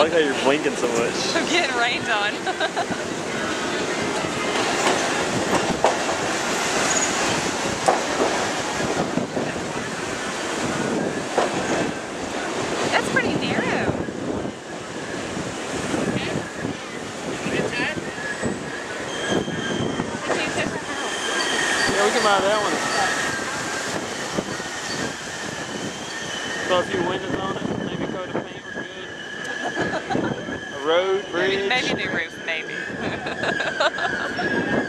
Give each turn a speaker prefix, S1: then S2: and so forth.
S1: like how you're blinking so much.
S2: I'm getting rained on. That's pretty narrow.
S1: Yeah, we can buy that one. Throw a few windows on it, maybe coat of paint was good. A road, bridge.
S2: Maybe new roof, maybe.